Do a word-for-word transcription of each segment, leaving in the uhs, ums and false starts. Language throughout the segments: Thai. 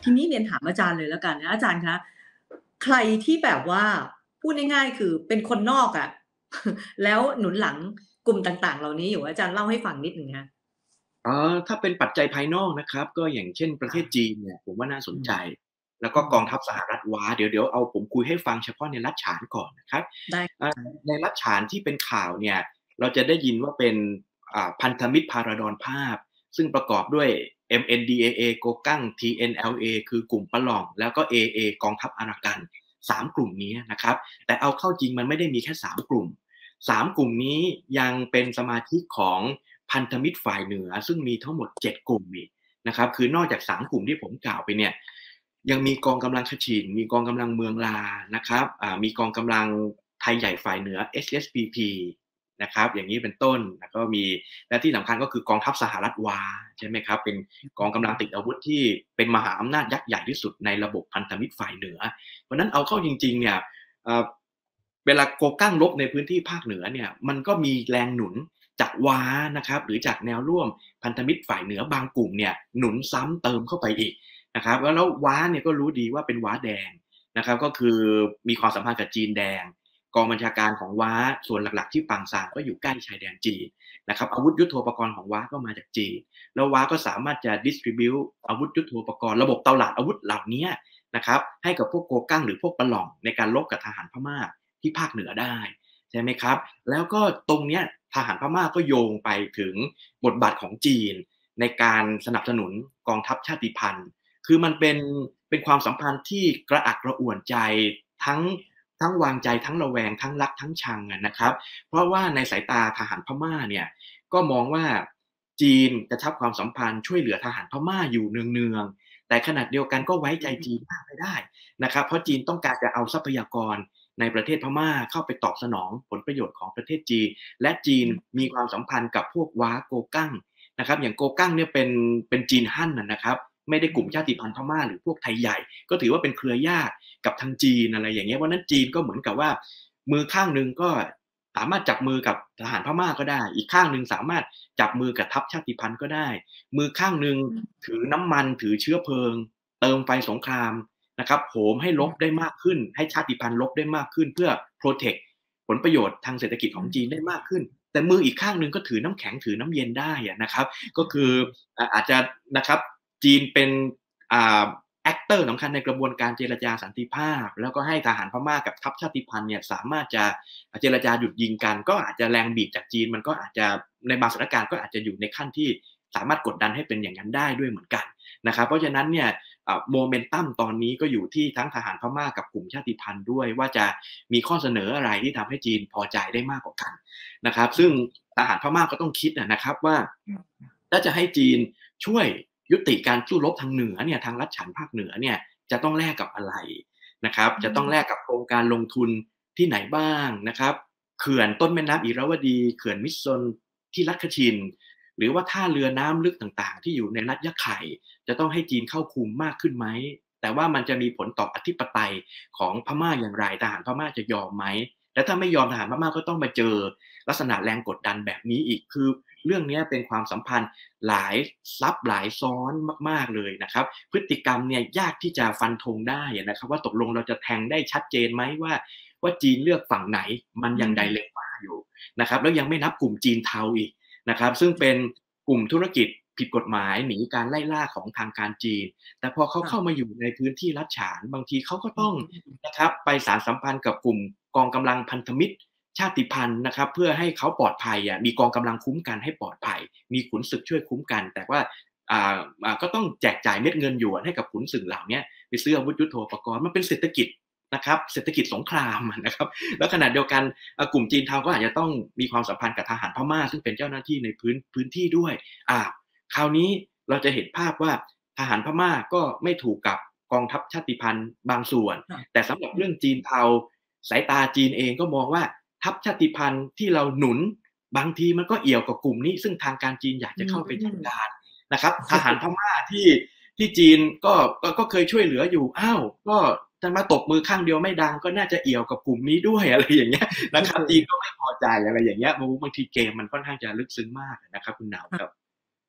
ทีนี้เรียนถามอาจารย์เลยแล้วกันนะอาจารย์คะใครที่แบบว่าพูดง่ายๆคือเป็นคนนอกอะแล้วหนุนหลังกลุ่มต่างๆเหล่านี้อยู่อาจารย์เล่าให้ฟังนิดหนึ่งคะอ๋อถ้าเป็นปัจจัยภายนอกนะครับก็อย่างเช่นประเทค่ะศจีนเนี่ยผมว่าน่าสนอืมใจแล้วก็อืมกองทัพสหรัฐว้าเดี๋ยวเดี๋ยวเอาผมคุยให้ฟังเฉพาะในรัฐฉานก่อนนะครับได้อ่าค่ะในรัฐฉานที่เป็นข่าวเนี่ยเราจะได้ยินว่าเป็นอ่าพันธมิตรพาราดอนภาพซึ่งประกอบด้วย เอ็ม เอ็น ดี เอ เอ โกกัง ที เอ็น แอล เอ คือกลุ่มปะหล่องแล้วก็ เอ เอ กองทัพอารากันสามกลุ่มนี้นะครับแต่เอาเข้าจริงมันไม่ได้มีแค่สามกลุ่มสามกลุ่มนี้ยังเป็นสมาชิกของ พันธมิตรฝ่ายเหนือซึ่งมีทั้งหมดเจ็ดกลุ่มอีกนะครับคือนอกจากสามกลุ่มที่ผมกล่าวไปเนี่ยยังมีกองกำลังขฉินมีกองกำลังเมืองลานะครับอ่ามีกองกำลังไทยใหญ่ฝ่ายเหนือ เอส เอส พี พี นะครับอย่างนี้เป็นต้นแล้วก็มีและที่สำคัญก็คือกองทัพสหรัฐวาใช่ไหมครับเป็นกองกำลังติดอาวุธที่เป็นมหาอำนาจยักษ์ใหญ่ที่สุดในระบบพันธมิตรฝ่ายเหนือเพราะนั้นเอาเข้าจริงๆเนี่ยเอ่อเวลาโกกั้งรบในพื้นที่ภาคเหนือเนี่ยมันก็มีแรงหนุน จากว้านะครับหรือจากแนวร่วมพันธมิตรฝ่ายเหนือบางกลุ่มเนี่ยหนุนซ้ำเติมเข้าไปอีกนะครับแล้วแล้วว้าเนี่ยก็รู้ดีว่าเป็นว้าแดงนะครับก็คือมีความสัมพันธ์กับจีนแดงกองบัญชาการของว้าส่วนหลักๆที่ปางซางก็อยู่ใกล้ชายแดนจีนนะครับอาวุธยุทโธปกรณ์ของว้าก็มาจากจีนแล้วว้าก็สามารถจะ distribute อาวุธยุทโธปกรณ์ระบบเตาหลาดอาวุธเหล่านี้นะครับให้กับพวกโกกั้งหรือพวกปะหล่องในการรบกับทหารพม่าที่ภาคเหนือได้ใช่ไหมครับ แล้วก็ตรงเนี้ยทหารพม่าก็โยงไปถึงบทบาทของจีนในการสนับสนุนกองทัพชาติพันธุ์คือมันเป็นเป็นความสัมพันธ์ที่กระอักกระอ่วนใจทั้งทั้งวางใจทั้งระแวงทั้งรักทั้งชังอะนะครับเพราะว่าในสายตาทหารพม่าเนี่ยก็มองว่าจีนกระชับความสัมพันธ์ช่วยเหลือทหารพม่าอยู่เนืองๆแต่ขณะเดียวกันก็ไว้ใจจีนมากไม่ได้นะครับเพราะจีนต้องการจะเอาทรัพยากร ในประเทศพม่าเข้าไปตอบสนองผลประโยชน์ของประเทศจีนและจีนมีความสัมพันธ์กับพวกว้าโกกั้งนะครับอย่างโกกั้งเนี่ยเป็นเป็นจีนฮั่นนะครับไม่ได้กลุ่มชาติพันธุ์พม่าหรือพวกไทยใหญ่ก็ถือว่าเป็นเครือญาติกับทางจีนอะไรอย่างเงี้ยเพราะนั้นจีนก็เหมือนกับว่ามือข้างหนึ่งก็สามารถจับมือกับทหารพม่าก็ได้อีกข้างหนึ่งสามารถจับมือกับทัพชาติพันธุ์ก็ได้มือข้างหนึ่งถือน้ำมันถือเชื้อเพลิงเติมไฟสงคราม นะครับโหมให้ลบได้มากขึ้นให้ชาติพันธุ์ลบได้มากขึ้นเพื่อโปรเทคผลประโยชน์ทางเศรษฐกิจของจีนได้มากขึ้นแต่มืออีกข้างหนึ่งก็ถือน้ำแข็งถือน้ำเย็นได้นะครับก็คืออาจจะนะครับจีนเป็นอ่าแอคเตอร์สำคัญในกระบวนการเจรจาสันติภาพแล้วก็ให้ทหารพม่ากับทัพชาติพันธุ์เนี่ยสามารถจะเจรจาหยุดยิงกันก็อาจจะแรงบีบจากจีนมันก็อาจจะในบางสถานการณ์ก็อาจจะอยู่ในขั้นที่สามารถกดดันให้เป็นอย่างนั้นได้ด้วยเหมือนกันนะครับเพราะฉะนั้นเนี่ย โมเมนตัมตอนนี้ก็อยู่ที่ทั้งทหารพม่ากับกลุ่มชาติพันธุ์ด้วยว่าจะมีข้อเสนออะไรที่ทำให้จีนพอใจได้มากกว่ากันนะครับซึ่งทหารพม่าก็ต้องคิดนะครับว่าถ้าจะให้จีนช่วยยุติการสู้รบทางเหนือเนี่ยทางลัดฉันภาคเหนือเนี่ยจะต้องแลกกับอะไรนะครับจะต้องแลกกับโครงการลงทุนที่ไหนบ้างนะครับเขื่อนต้นแม่น้ำอิระวดีเขื่อนมิสซนที่รัฐคชินหรือว่าท่าเรือน้ำลึกต่างๆที่อยู่ในรัฐยะไข่ จะต้องให้จีนเข้าคุมมากขึ้นไหม แต่ว่ามันจะมีผลต่ออธิปไตยของพม่าอย่างไรทหารพม่าจะยอมไหม และถ้าไม่ยอมทหารพม่าก็ต้องมาเจอลักษณะแรงกดดันแบบนี้อีก คือเรื่องนี้เป็นความสัมพันธ์หลายซับหลายซ้อนมากๆเลยนะครับ พฤติกรรมเนี่ยยากที่จะฟันธงได้นะครับว่าตกลงเราจะแทงได้ชัดเจนไหมว่าว่าจีนเลือกฝั่งไหนมันยังไดเลม่าอยู่นะครับแล้วยังไม่นับกลุ่มจีนเทาอีกนะครับซึ่งเป็นกลุ่มธุรกิจผิดกฎหมายหนีการไล่ล่าของทางการจีนแต่พอเขาเข้ามาอยู่ในพื้นที่รัฐฉานบางทีเขาก็ต้องนะครับไปสานสัมพันธ์กับกลุ่มกองกำลังพันธมิตรชาติพันธุ์นะครับเพื่อให้เขาปลอดภัยอ่ะมีกองกำลังคุ้มกันให้ปลอดภัยมีขุนศึกช่วยคุ้มกันแต่ว่าอ่าอ่าก็ต้องแจกจ่ายเม็ดเงินหยวนให้กับขุนศึกเหล่านี้ไปซื้ออาวุธยุทโธปกรณ์มันเป็นเศรษฐกิจนะครับเศรษฐกิจสงครามนะครับแล้วขณะเดียวกันกลุ่มจีนเทาก็อาจจะต้องมีความสัมพันธ์กับทหารพม่าซึ่งเป็นเจ้าหน้าที่ในพื้นพื้นที่ด้วยอ่า คราวนี้เราจะเห็นภาพว่าทหารพม่าก็ไม่ถูกกับกองทัพชาติพันธุ์บางส่วนแต่สำหรับเรื่องจีนเทาสายตาจีนเองก็มองว่าทัพชาติพันธุ์ที่เราหนุนบางทีมันก็เอี่ยวกับกลุ่มนี้ซึ่งทางการจีนอยากจะเข้าไปจัดการนะครับทหารพม่าที่ที่จีนก็ก็ก็เคยช่วยเหลืออยู่อ้าวก็จะมาตบมือข้างเดียวไม่ดังก็น่าจะเอี่ยวกับกลุ่มนี้ด้วยอะไรอย่างเงี้ยนะครับจีนก็ไม่พอใจอะไรอย่างเงี้ยบางทีเกมมันค่อนข้างจะลึกซึ้งมากนะครับคุณหนาวครับ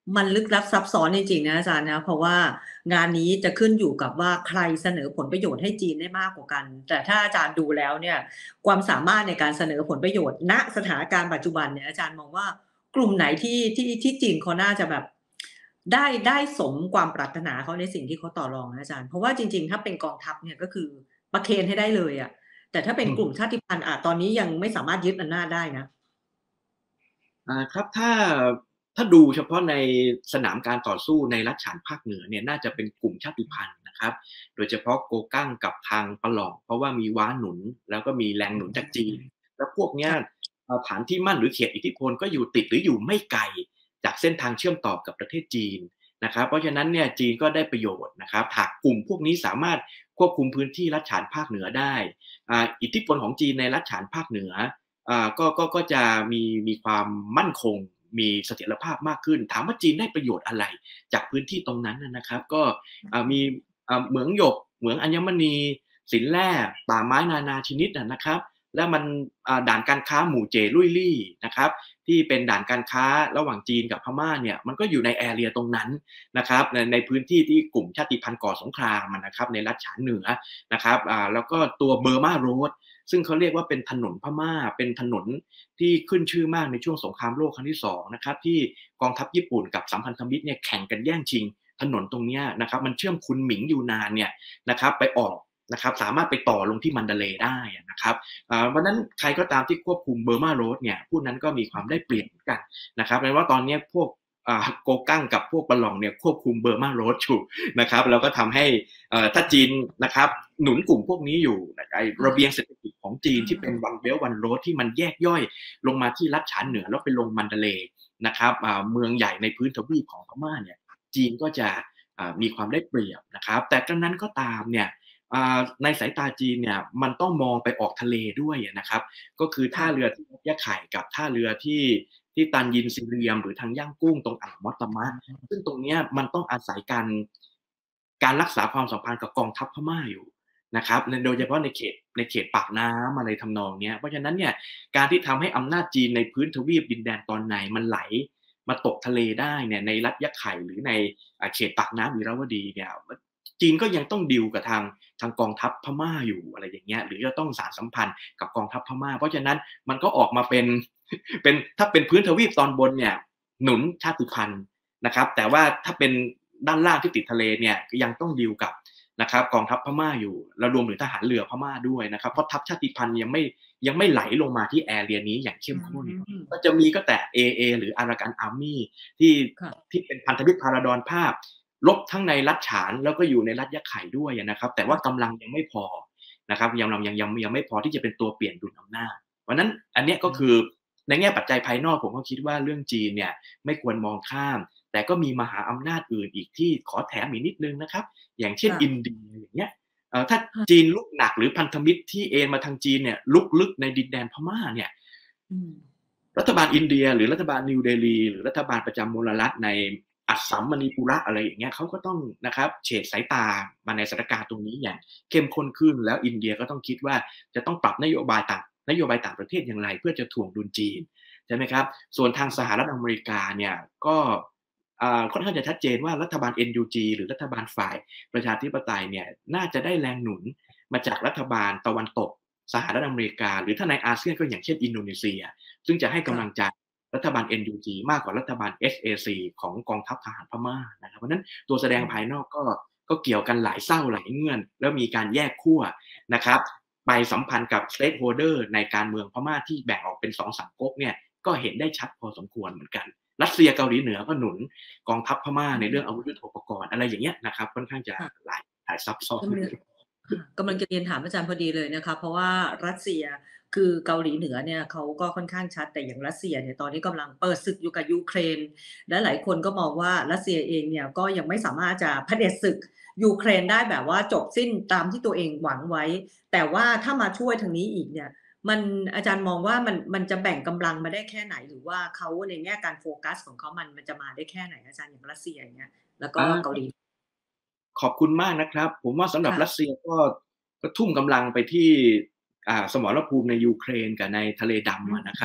มันลึกลับซับซ้อนจริงๆนะอาจารย์นะเพราะว่างานนี้จะขึ้นอยู่กับว่าใครเสนอผลประโยชน์ให้จีนได้มากกว่ากันแต่ถ้าอาจารย์ดูแล้วเนี่ยความสามารถในการเสนอผลประโยชน์ณสถานการณ์ปัจจุบันเนี่ยอาจารย์มองว่ากลุ่มไหนที่ที่ที่จีนเขาน่าจะแบบได้ได้สมความปรารถนาเขาในสิ่งที่เขาต่อรองนะอาจารย์เพราะว่าจริงๆถ้าเป็นกองทัพเนี่ยก็คือประเคนให้ได้เลยอะแต่ถ้าเป็นกลุ่มชาติพันธุ์อาตอนนี้ยังไม่สามารถยึดอำนาจได้นะอ่าครับถ้าถ้าดูเฉพาะในสนามการต่อสู้ในรัฐฉานภาคเหนือเนี่ยน่าจะเป็นกลุ่มชาติพันธุ์นะครับโดยเฉพาะโกกั้งกับทางปะหล่องเพราะว่ามีว้าหนุนแล้วก็มีแรงหนุนจากจีนแล้วพวกเนี้ยค่ะเอ่อฐานที่มั่นหรือเขตอิทธิพลก็อยู่ติดหรืออยู่ไม่ไกลจากเส้นทางเชื่อมต่อกับประเทศจีนนะครับเพราะฉะนั้นเนี่ยจีนก็ได้ประโยชน์นะครับหากกลุ่มพวกนี้สามารถควบคุมพื้นที่รัฐฉานภาคเหนือได้อ่าอิทธิพลของจีนในรัฐฉานภาคเหนือ อ่าก็ก็ก็จะมีมีความมั่นคงมีเสถียรภาพมากขึ้นถามว่าจีนได้ประโยชน์อะไรจากพื้นที่ตรงนั้นน่ะนะครับก็อ่ามีอ่าเหมืองหยกเหมืองอัญมณีสินแร่ป่าไม้นานาชนิดอะนะครับแล้วมันอ่าด่านการค้าหมู่เจลุ่ยลี่นะครับที่เป็นด่านการค้าระหว่างจีนกับพม่าเนี่ยมันก็อยู่ในแอเรียตรงนั้นนะครับในในพื้นที่ที่กลุ่มชาติพันธุ์ก่อสงครามอะนะครับในรัฐฉานเหนือนะครับอ่าแล้วก็ตัว Burma Road ซึ่งเขาเรียกว่าเป็นถนนพม่าเป็นถนนที่ขึ้นชื่อมากในช่วงสงครามโลกครั้งที่สองนะครับที่กองทัพญี่ปุ่นกับสัมพันธมิตรเนี่ยแข่งกันแย่งชิงถนนตรงเนี้ยนะครับมันเชื่อมคุนหมิงยูนานเนี่ยนะครับไปออกนะครับสามารถไปต่อลงที่มันดาเลย์ได้นะครับอ่าเพราะฉะนั้นใครก็ตามที่ควบคุมเบอร์มาโรดเนี่ยผู้นั้นก็มีความได้เปรียบเหมือนกันนะครับแปลว่าตอนนี้พวกอ่าโกกั้งกับพวกบอลลองเนี่ยควบคุมเบอร์มาโรดอยู่นะครับแล้วก็ทำให้เอ่อถ้าจีนนะครับหนุนกลุ่มพวกนี้อยู่ไอ้ระเบียงเศรษฐกิจของจีนที่เป็น One Belt One Road ที่มันแยกย่อยลงมาที่รัฐฉานเหนือแล้วไปลงมันดาเลย์นะครับอ่าเมืองใหญ่ในพื้นทวีปของพม่าเนี่ยจีนก็จะอ่ามีความได้เปรียบนะครับแต่กระนั้นก็ตามเนี่ยอ่าในสายตาจีนเนี่ยมันต้องมองไปออกทะเลด้วยนะครับก็คือท่าเรือที่ยะไข่กับท่าเรือที่ที่ตันยินซีเรียมหรือทางย่างกุ้งตรงอ่าวมอตตามะ ซึ่งตรงเนี้ยมันต้องอาศัยการการรักษาความสัมพันธ์กับกองทัพพม่าอยู่นะครับในโดยเฉพาะในเขตในเขตปากน้ำอะไรทำนองเนี้ยเพราะฉะนั้นเนี่ยการที่ทำให้อำนาจจีนในพื้นทวีปดินแดนตอนในมันไหลมาตกทะเลได้เนี่ยในรัฐยะไข่หรือในอ่าเขตปากน้ำอิระวดีเนี่ยจีนก็ยังต้องดีลกับทางทางกองทัพพม่าอยู่อะไรอย่างเงี้ยหรือจะต้องสานสัมพันธ์กับกองทัพพม่าเพราะฉะนั้นมันก็ออกมาเป็นเป็นถ้าเป็นพื้นทวีปตอนบนเนี่ยหนุนชาติพันธุ์ นะครับแต่ว่าถ้าเป็นด้านล่างที่ติดทะเลเนี่ยยังต้องดีลกับนะครับกองทัพพม่าอยู่แล้วรวมถึงทหารเรือพม่าด้วยนะครับเพราะทัพชาติพันธุ์ยังไม่ยังไม่ไหลลงมาที่แอเรียนี้อย่างเข้มข้นอืมก็จะมีก็แต่ เอ เอ หรือ Arakan Army ที่ค่ะที่เป็นพันธมิตรพาราดอนภาพรบทั้งในรัฐฉานแล้วก็อยู่ในรัฐยะไข่ด้วยนะครับแต่ว่ากำลังยังไม่พอนะครับยังยังยังยังไม่พอที่จะเป็นตัวเปลี่ยนดุลอำนาจเพราะนั้นอันเนี้ยก็คือในแง่ปัจจัยภายนอกผมก็คิดว่าเรื่องจีนเนี่ยไม่ควรมองข้าม แต่ก็มีมหาอำนาจอื่นอีกที่ขอแถมอีกนิดนึงนะครับอย่างเช่นค่ะอินเดียอย่างเงี้ยเอ่อถ้าจีค่ะนลุกหนักหรือพันธมิตรที่เอนมาทางจีนเนี่ยลุกลึกในดินแดนพม่าเนี่ยอืมรัฐบาลอินเดียหรือรัฐบาลนิวเดลีหรือรัฐบาลประจำมลรัฐในอัสสัมมณีปุระอะไรอย่างเงี้ยเขาก็ต้องนะครับเฉดสายตามาในสถานการณ์ตรงนี้อย่างเข้มข้นขึ้นแล้วอินเดียก็ต้องคิดว่าจะต้องปรับนโยบายต่างนโยบายต่างประเทศอย่างไรเพื่อจะถ่วงดุลจีนใช่ไหมครับส่วนทางสหรัฐอเมริกาเนี่ยก็ อ่าค่อนข้างจะชัดเจนว่ารัฐบาล เอ็น ยู จี หรือรัฐบาลฝ่ายประชาธิปไตยเนี่ยน่าจะได้แรงหนุนมาจากรัฐบาลตะวันตกสหรัฐอเมริกาหรือถ้าในอาเซียนก็อย่างเช่นอินโดนีเซียซึ่งจะให้กำลังค่ะใจรัฐบาล เอ็น ยู จี มากกว่ารัฐบาล เอส เอ ซี ของกองทัพทหารพม่านะครับเพราะฉะนั้นตัวแสดงภายนอกก็ก็เกี่ยวกันหลายเส้าหลายเงื่อนแล้วมีการแยกขั้วนะครับไปสัมพันธ์กับ stakeholder ในการเมืองพม่าที่แบ่งออกเป็นสองสามก๊กเนี่ยก็เห็นได้ชัดพอสมควรเหมือนกัน รัสเซียเกาหลีเหนือก็หนุนกองทัพพม่าอืในเรื่องอามวุธยุทโธปกรณ์อะไรอย่างเงี้ยนะครับค่อนข้างจะค่ะหลายหลายซับซ้อนกำลังค่ะกำลังจะเรียนถามอาจารย์พอดีเลยนะคะเพราะว่ารัสเซียคือเกาหลีเหนือเนี่ยเขาก็ค่อนข้างชัดแต่อย่างรัสเซียเนี่ยตอนนี้กำลังเปิดศึกอยู่กับยูเครนและหลายคนก็มองว่ารัสเซียเองเนี่ยก็ยังไม่สามารถจะเผด็จศึกยูเครนได้แบบว่าจบสิ้นตามที่ตัวเองหวังไว้แต่ว่าถ้ามาช่วยทางนี้อีกเนี่ยมันอาจารย์มองว่ามันมันจะแบ่งกำลังมาได้แค่ไหนหรือว่าเขาในแง่การโฟกัสของเขามันมันจะมาได้แค่ไหนอาจารย์อย่างรัสเซียอย่างเงี้ยแล้วก็อาเกาหลีขอบคุณมากนะครับผมว่าสำหรับรัสค่ะเซียก็ก็ทุ่มกำลังไปที่อ่าสมรภูมิในยูเครนกับในทะเลอืดำมอะนะครับ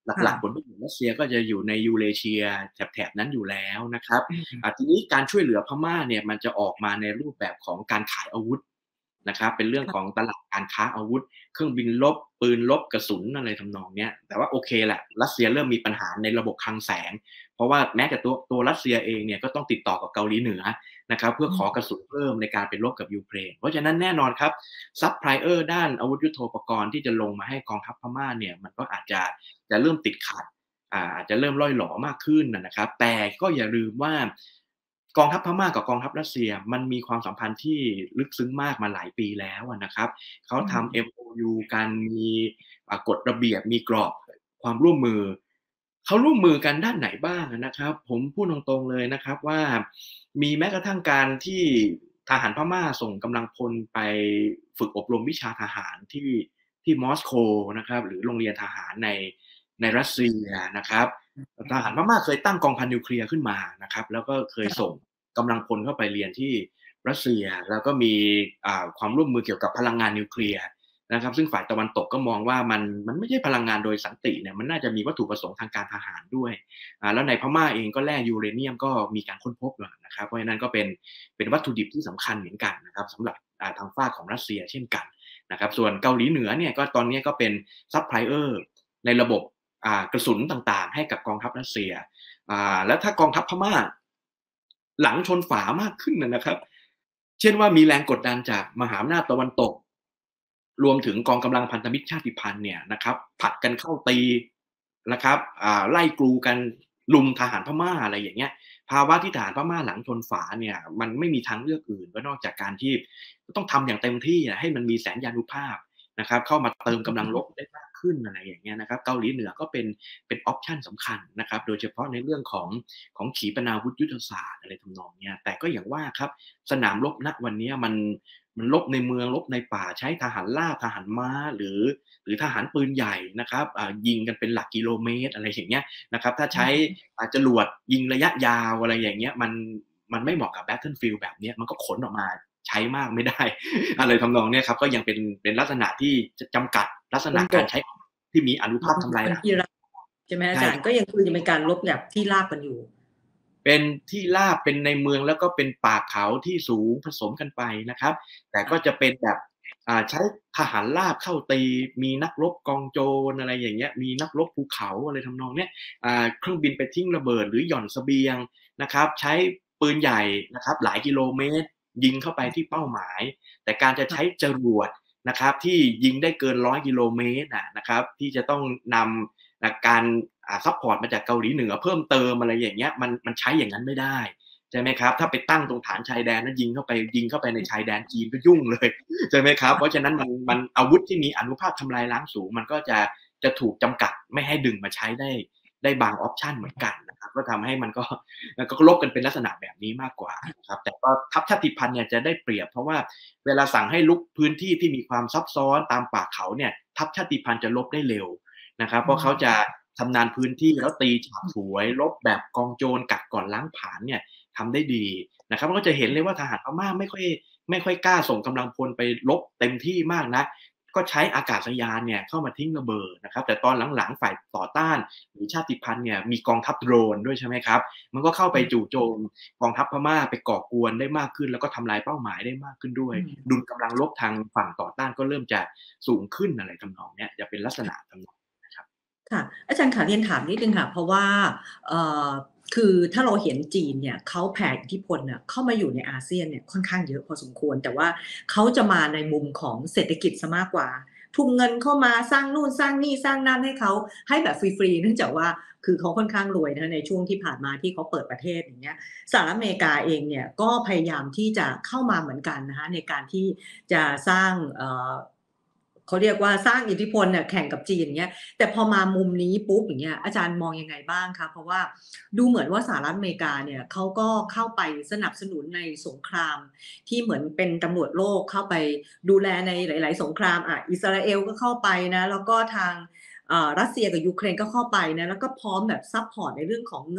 ค่หลักๆผะลประโยชน์รัสเซียก็จะอยู่ในยูเรเชียแถบๆนั้นอยู่แล้วนะครับอืมอ่าทีนี้การช่วยเหลือพม่าเนี่ยมันจะออกมาในรูปแบบของการขายอาวุธนะครับเป็นเรื่องของค่ะตลาดการค้าอาวุธเครื่องบินรบปืนรบกระสุนอะไรทำนองเนี้ยแต่ว่าโอเคแหละรัสเซียเริ่มมีปัญหาในระบบคลังแสงเพราะว่าแม้แต่ตัวตัวรัสเซียเองเนี่ยก็ต้องติดต่อกับเกาหลีเหนือนะครับเพื่อขอกระอืมสุนเพิ่มในการไปรบกับยูเครนเพราะฉะนั้นแน่นอนครับซัปพลายเออร์ด้านอาวุธยุทโธปกรณ์ที่จะลงมาให้กองทัพพม่าเนี่ยมันก็อาจจะจะเริ่มติดขัด อ่าอาจจะเริ่มร่อยหรอมากขึ้นนะนะครับแต่ก็อย่าลืมว่ากองทัพพม่ากับกองทัพรัสเซียมันมีความสัมพันธ์ที่ลึกซึ้งมากมาหลายปีแล้วอะนะครับเขาอืทำมเอ็ม โอ ยู กันมีอ่ากฎระเบียบมีกรอบความร่วมมือเขาร่วมมือกันด้านไหนบ้างอะนะครับผมพูดตรงๆเลยนะครับว่ามีแม้กระทั่งการที่ทหารพม่าส่งกำลังพลไปฝึกอบรมวิชาทหารที่ที่มอสโกนะครับหรือโรงเรียนทหารใน ในรัสเซียนะครับทหารพม่าเคยตั้งกองพันนิวเคลียร์ขึ้นมานะครับแล้วก็เคยส่งค่ะกำลังพลเข้าไปเรียนที่รัสเซียแล้วก็มีอ่าความร่วมมือเกี่ยวกับพลังงานนิวเคลียร์นะครับซึ่งฝ่ายตะวันตกก็มองว่ามันมันไม่ใช่พลังงานโดยสันติเนี่ยมันน่าจะมีวัตถุประสงค์ทางการทหารด้วยอ่าแล้วในพม่าเองก็แร่ยูเรเนียมก็มีการค้นพบอะนะครับเพราะฉะนั้นก็เป็นเป็นวัตถุดิบที่สำคัญเหมือนกันนะครับสำหรับอ่าทางฝากของรัสเซียเช่นกันนะครับส่วนเกาหลีเหนือเนี่ยก็ตอนนี้ก็เป็นซัปพลายเออร์ในระบบ อ่ากระสุนต่างๆให้กับกองทัพรัสเซียอ่าแล้วถ้ากองทัพพม่าหลังชนฝามากขึ้นน่ะนะครับเช่นว่ามีแรงกดดันจากมหาอำนาจตะวันตกรวมถึงกองกำลังพันธมิตรชาติพันธุ์เนี่ยนะครับผลัดกันเข้าตีนะครับอ่าไล่กรูกันรุมทหารพม่าอะไรอย่างเงี้ยภาวะที่ทหารพม่าหลังชนฝาเนี่ยมันไม่มีทางเลือกอื่นก็นอกจากการที่ต้องทำอย่างเต็มที่อะให้มันมีแสนยานุภาพ นะครับเข้ามาเติมกำลังรบได้มากขึ้นอะไรอย่างเงี้ยนะครับเกาหลีเหนือก็เป็นเป็นออปชันสำคัญนะครับโดยเฉพาะในเรื่องของของขีปนาวุธยุทธศาสตร์อะไรทำนองเนี้ยแต่ก็อย่างว่าครับสนามรบณวันเนี้ยมันมันรบในเมืองรบในป่าใช้ทหารราบทหารม้าหรือหรือทหารปืนใหญ่นะครับอ่ายิงกันเป็นหลักกิโลเมตรอะไรอย่างเงี้ยนะครับถ้าใช้อ่าจรวดยิงระยะยาวอะไรอย่างเงี้ยมันมันไม่เหมาะกับ Battlefield แบบเนี้ยมันก็ขนออกมาใช้มากไม่ได้ อะไรทำนองเนี้ยครับก็ยังเป็นเป็นลักษณะที่จะจำกัดลักษบนบกณะการใช้ที่มีอานุภาพทำลายล้างบนที่ราบใช่ไหมอาใช่จารย์ก็ยังคือยังเป็นการรบแบบที่ราบกันอยู่เป็นที่ราบเป็นในเมืองแล้วก็เป็นป่าเขาที่สูงผสมกันไปนะครับแต่ก็จะค่ะเป็นแบบอ่าใช้ทหารราบเข้าตีมีนักรบกองโจรอะไรอย่างเงี้ยมีนักรบภูเขาอะไรทำนองเนี้ยอ่าเครื่องบินไปทิ้งระเบิดหรือหย่อนเสบียงนะครับใช้ปืนใหญ่นะครับหลายกิโลเมตรยิงเข้าไปที่เป้าหมายแต่การจะใช้ค่ะจรวด นะครับที่ยิงได้เกินหนึ่งร้อยกิโลเมตรอะนะครับที่จะต้องนำอ่าการอ่าซัปพอร์ตมาจากเกาหลีเหนือเพิ่มเติมอะไรอย่างเงี้ยมันมันใช้อย่างนั้นไม่ได้ใช่ไหมครับถ้าไปตั้งตรงฐานชายแดนแล้วยิงเข้าไปยิงเข้าไปในชายแดนจีนก็ยุ่งเลยใช่ไหมครับเพราะฉะนั้นมันมันอาวุธที่มีอานุภาพทำลายล้างสูงมันก็จะจะถูกจำกัดไม่ให้ดึงมาใช้ได้ได้บางออปชันเหมือนกันนะครับก็ทำให้มันก็ก็ลบกันเป็นลักษณะแบบนี้มากกว่านะครับแต่ก็ทัพชาติพันธุ์เนี่ยจะได้เปรียบเพราะว่า เวลาสั่งให้ลุกพื้นที่ที่มีความซับซ้อนตามป่าเขาเนี่ยทัพชาติพันธุ์จะลบได้เร็วนะครับอืเพราะเขาจะมชำนาญพื้นที่แล้วตีฉาบฉวยลบแบบกองโจรกัดก่อนล้างผลาญเนี่ยทำได้ดีนะครับเราก็จะเห็นเลยว่าทหารพม่าไม่ค่อยไม่ค่อยกล้าส่งกำลังพลไปรบเต็มที่มากนักก็ใช้อากาศยานเนี่ยเข้ามาทิ้งระเบิดนะครับแต่ตอนหลังๆฝ่ายต่อต้านหรือชาติพันธุ์เนี่ยมีกองทัพโดรนด้วยใช่ไหมครับ มันก็เข้าไปอืมจู่โจมกองทัพพม่าไปก่อกวนได้มากขึ้นแล้วก็ทำลายเป้าหมายได้มากขึ้นด้วยอืมดุลกำลังรบทางฝั่งต่อต้านก็เริ่มจะสูงขึ้นอะไรทำนองเนี้ยจะเป็นลักษณะทำนองนะครับค่ะอาจารย์คะเรียนถามนิดหนึ่งค่ะเพราะว่าเอ่อคือถ้าเราเห็นจีนเนี่ยเขาแผ่อิทธิพลเนี่ยเข้ามาอยู่ในอาเซียนเนี่ยค่อนข้างเยอะพอสมควรแต่ว่าเขาจะมาในมุมของเศรษฐกิจเสียมากกว่าทุ่มเงินเข้ามาสร้างนู่นสร้างนี่สร้างนั่นให้เขาให้แบบฟรีๆเนื่องจากว่าคือเขาค่อนข้างรวยนะคะในช่วงที่ผ่านมาที่เขาเปิดประเทศอย่างเงี้ยสหรัฐอเมริกาเองเนี่ยก็พยายามที่จะเข้ามาเหมือนกันนะคะในการที่จะสร้างเอ่อเขาเรียกว่าสร้างอิทธิพลเนี่ยแข่งกับจีนอย่างเงี้ย แต่พอมามุมนี้ปุ๊บอย่างเงี้ยอาจารย์มองยังไงบ้างคะเพราะว่าดูเหมือนว่าสหรัฐอเมริกาเนี่ยเขาก็เข้าไปสนับสนุนในสงครามที่เหมือนเป็นตำรวจโลกเข้าไปดูแลในหลายๆสงครามอ่ะอิสราเอลก็เข้าไปนะแล้วก็ทางเอ่อรัสเซียกับยูเครนก็เข้าไปนะแล้วก็พร้อมแบบซัปพอร์ตในเรื่องของเงิน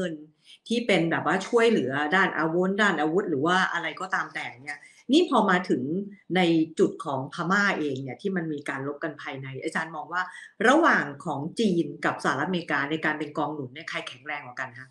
ที่เป็นแบบว่าช่วยเหลือด้านอาวุธด้านอาวุธหรือว่าอะไรก็ตามแต่เนี่ยนี่พอมาถึงในจุดของพม่าเองเนี่ยที่มันมีการรบกันภายในอาจารย์มองว่าระหว่างของจีนกับสหรัฐอเมริกาในการเป็นกองหนุนเนี่ยใครแข็งแรงกว่ากันคะ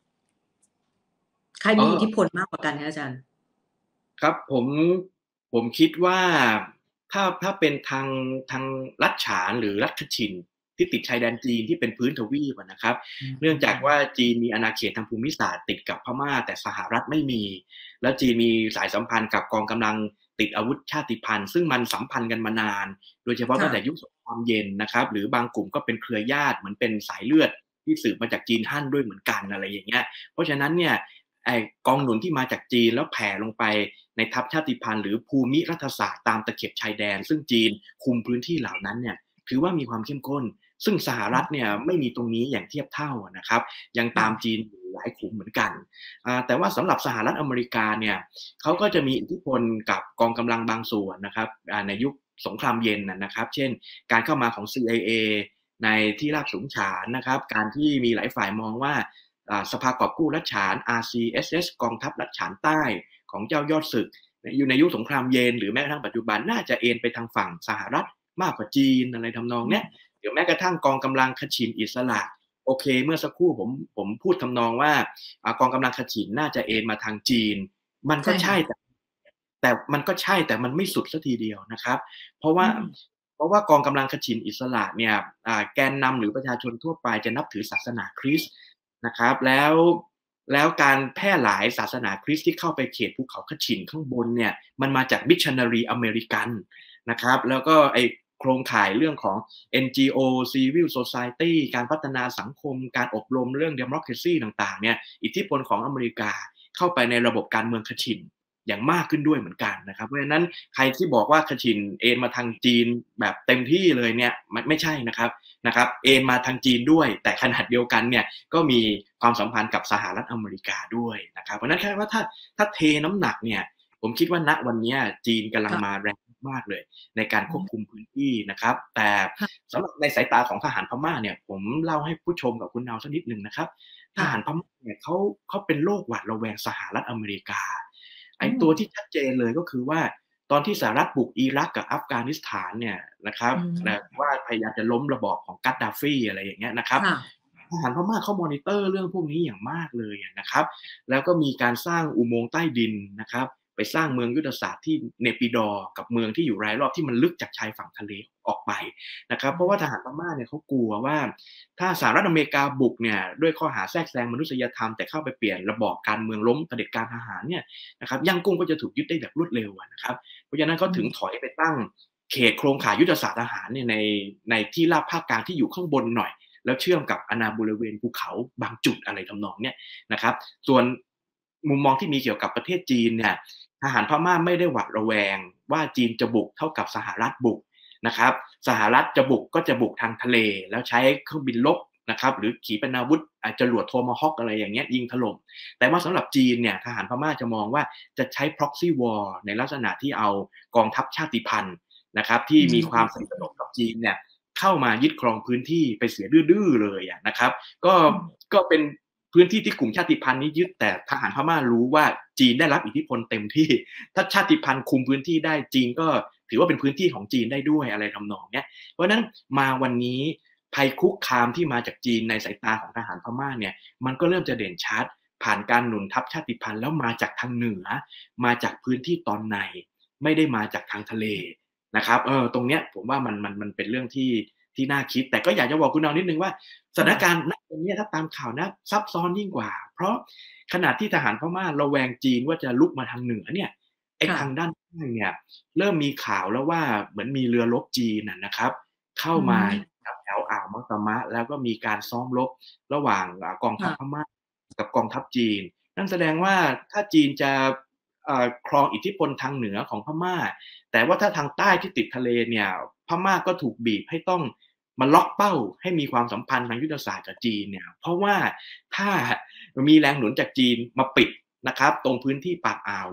ใครอ๋อมีอิทธิพลมากกว่ากันคะอาจารย์ครับผมผมคิดว่าถ้าถ้าเป็นทางทางลัดฉานหรือลัดคชินที่ติดชายแดนจีนที่เป็นพื้นทวีปอะนะครับอืเนื่องจากว่ามจีนมีอาณาเขตทางภูมิศาสตร์ติดกับพม่าแต่สหรัฐไม่มีแล้วจีนมีสายสัมพันธ์กับกองกำลังติดอาวุธชาติพันธุ์ซึ่งมันสัมพันธ์กันมานานโดยเฉพาะตั้งแต่ค่ะยุคสงครามเย็นนะครับหรือบางกลุ่มก็เป็นเครือญาติเหมือนเป็นสายเลือดที่สืบมาจากจีนฮั่นด้วยเหมือนกันอะไรอย่างเงี้ยเพราะฉะนั้นเนี่ย ไอ้กองหนุนที่มาจากจีนแล้วแผ่ลงไปในทัพชาติพันธุ์หรือภูมิรัฐศาสตร์ตามตะเข็บชายแดนซึ่งจีนคุมพื้นที่เหล่านั้นเนี่ยถือว่ามีความเข้มข้นซึ่งสหรัฐเนี่ยไม่มีตรงนี้อย่างเทียบเท่านะครับยังตามค่ะจีนอยู่หลายขุมเหมือนกันอ่าแต่ว่าสำหรับสหรัฐอเมริกาเนี่ยเขาก็จะมีอิทธิพลกับกองกำลังบางส่วนนะครับอ่าในยุคสงครามเย็นนะนะครับเช่นการเข้ามาของ ซี ไอ เอ ในที่ราบสูงฉานนะครับการที่มีหลายฝ่ายมองว่า สภากอบกู้รัฐฉาน อาร์ ซี เอส เอส กองทัพรัฐฉานใต้ของเจ้ายอดศึกอยู่ในยุคสงครามเย็นหรือแม้กระทั่งปัจจุบันน่าจะเอนไปทางฝั่งสหรัฐมากกว่าจีนอะไรทำนองเนี้ยเดี๋ยวแม้กระทั่งกองกำลังคชินอิสระโอเคเมื่อสักครู่ผมผมพูดทำนองว่ากองกำลังคชินน่าจะเอนมาทางจีนมันก็ใช่ค่ะใช่แต่แต่มันก็ใช่แต่มันไม่สุดสัทีเดียวนะครับเพราะว่าอืมเพราะว่ากองกำลังคชินอิสระเนี่ยแกนนำหรือประชาชนทั่วไปจะนับถือศาสนาคริสต์ นะครับแล้วแล้วการแพร่หลายศาสนาคริสต์ที่เข้าไปเขตภูเขาคชินข้างบนเนี่ยมันมาจากมิชชันนารีอเมริกันนะครับแล้วก็ไอโครงข่ายเรื่องของ เอ็น จี โอ Civil Society การพัฒนาสังคมการอบรมเรื่อง Democracy ต่างๆเนี่ยอิทธิพลของอเมริกาเข้าไปในระบบการเมืองคชินอย่างมากขึ้นด้วยเหมือนกันนะครับเพราะฉะนั้นใครที่บอกว่าคชินเอนมาทางจีนแบบเต็มที่เลยเนี่ยมันไม่ใช่นะครับ นะครับเอนมาทางจีนด้วยแต่ขนาดเดียวกันเนี่ยก็มีความสัมพันธ์กับสหรัฐอเมริกาด้วยนะครับเพราะนั้นแค่ว่าถ้าถ้าเทน้ำหนักเนี่ยผมคิดว่าณวันนี้จีนกำลังมาค่ะแรงมากเลยในการอืมควบคุมพื้นที่นะครับแต่ค่ะสำหรับในสายตาของทหารพม่าเนี่ยผมเล่าให้ผู้ชมกับคุณนาวสักนิดหนึ่งนะครับทค่ะหารพม่าเนี่ยเขาเขาเป็นโรคหวาดระแวงสหรัฐอเมริกาไอ้อืมตัวที่ชัดเจนเลยก็คือว่า ตอนที่สหรัฐบุกอิรักกับอัฟกานิสถานเนี่ยนะครับอืแบบมว่าพยายามจะล้มระบอบของกัดดาฟีอะไรอย่างเงี้ยนะครับค่ะทหารพม่าเขามอนิเตอร์เรื่องพวกนี้อย่างมากเลยนะครับแล้วก็มีการสร้างอุโมงค์ใต้ดินนะครับไปสร้างเมืองยุทธศาสตร์ที่เนปิดอร์กับเมืองที่อยู่รายรอบที่มันลึกจากชายฝั่งทะเลออกไปนะครับเพราะว่าทหารพม่าเนี่ยเขากลัวว่าถ้าสหรัฐอเมริกาบุกเนี่ยด้วยข้อหาแทรกแซงมนุษยธรรมแต่เข้าไปเปลี่ยนระบอบการเมืองล้มเผด็จการทหารเนี่ยนะครับย่างกุ้งก็จะถูกยึดได้แบบรวดเร็วนะครับ เพราะฉะนั้นเขาอืมถึงถอยไปตั้งเขตโครงข่ายยุทธศาสตร์ทหารเนี่ยในในที่ราบภาคกลางที่อยู่ข้างบนหน่อยแล้วเชื่อมกับอาณาบริเวณภูเขาบางจุดอะไรทำนองเนี้ยนะครับส่วนมุมมองที่มีเกี่ยวกับประเทศจีนเนี่ยทหารพม่าไม่ได้หวาดระแวงว่าจีนจะบุกเท่ากับสหรัฐบุกนะครับสหรัฐจะบุกก็จะบุกทางทะเลแล้วใช้เครื่องบินรบนะครับหรือขีปนาวุธอาจจะจรวดโทมาฮอคอะไรอย่างเงี้ยยิงถล่ม แต่ว่าสำหรับจีนเนี่ยทหารพม่าจะมองว่าจะใช้ proxy war ในลักษณะที่เอากองทัพชาติพันธุ์นะครับที่อืมีความสนิทสมนมกับจีนเนี่ยเข้ามายึดครองพื้นที่ไปเสียดื้อๆเลยอะนะครับก็อืมก็เป็นพื้นที่ที่กลุ่มชาติพันธุ์นี้ยึดแต่ทหารพม่ารู้ว่าจีนได้รับอิทธิพลเต็มที่ถ้าชาติพันธุ์คุมพื้นที่ได้จีนก็ถือว่าเป็นพื้นที่ของจีนได้ด้วยอะไรทำนองเนี้ยเพราะฉะนั้นมาวันนี้ภัยคุกคามที่มาจากจีนในสายตาของทหารพม่าเนี่ยมันก็เริ่มจะเด่นชัด ผ่านการหนุนทัพชาติพันธุ์แล้วมาจากทางเหนือมาจากพื้นที่ตอนในไม่ได้มาจากทางทะเลนะครับเออตรงเนี้ยผมว่ามันมันมันเป็นเรื่องที่ที่น่าคิดแต่ก็อยากจะบอกคุณเอานิดนึงว่าสถานการค่ะณ์ณตรงนี้ถ้าตามข่าวนะซับซ้อนยิ่งกว่าเพราะขณะที่ทหารพม่าระแวงจีนว่าจะลุกมาทางเหนือเนี่ยไอ้ค่ะทางด้านใต้เนี่ยเริ่มมีข่าวแล้วว่าเหมือนมีเรือรบจีนนะนะครับเข้าอืมามแถวอ่าวมัตตมะแล้วก็มีการซ้อมรบระหว่างกองทัพพค่ะม่า กับกองทัพจีนนั่นแสดงว่าถ้าจีนจะเอ่อครองอิทธิพลทางเหนือของพม่าแต่ว่าถ้าทางใต้ที่ติดทะเลเนี่ยพม่าก็ถูกบีบให้ต้องมาล็อกเป้าให้มีความสัมพันธ์ทางยุทธศาสตร์กับจีนเนี่ยเพราะว่าถ้ามีแรงหนุนจากจีนมาปิดนะครับตรงพื้นที่ปากอ่าวเนี่ย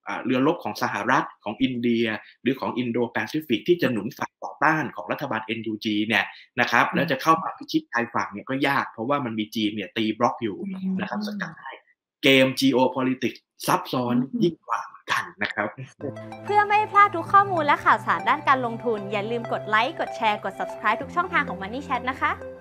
อ่าเรือรบของสหรัฐของอินเดียหรือของอินโดแปซิฟิกที่จะหนุนฝั่งต่อต้านของรัฐบาล เอ็น ยู จี เนี่ยนะครับแล้วจะเข้ามาพิชิตชายฝั่งเนี่ยก็ยากเพราะว่ามันมีจีนเนี่ยตีบล็อกอยู่นะครับสกัดให้เกม geopolitics ซับซ้อนยิ่งกว่ากันนะครับเพื่อไม่พลาดทุกข้อมูลและข่าวสารด้านการลงทุนอย่าลืมกดไลค์กดแชร์กด ซับสไครบ์ ทุกช่องทางของ Money Chat นะคะ